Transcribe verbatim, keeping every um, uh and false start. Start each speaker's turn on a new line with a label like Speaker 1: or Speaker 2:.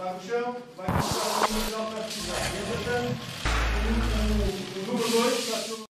Speaker 1: tocar no chão, vai começar a nível de alta atividade. Entretanto, o número dois está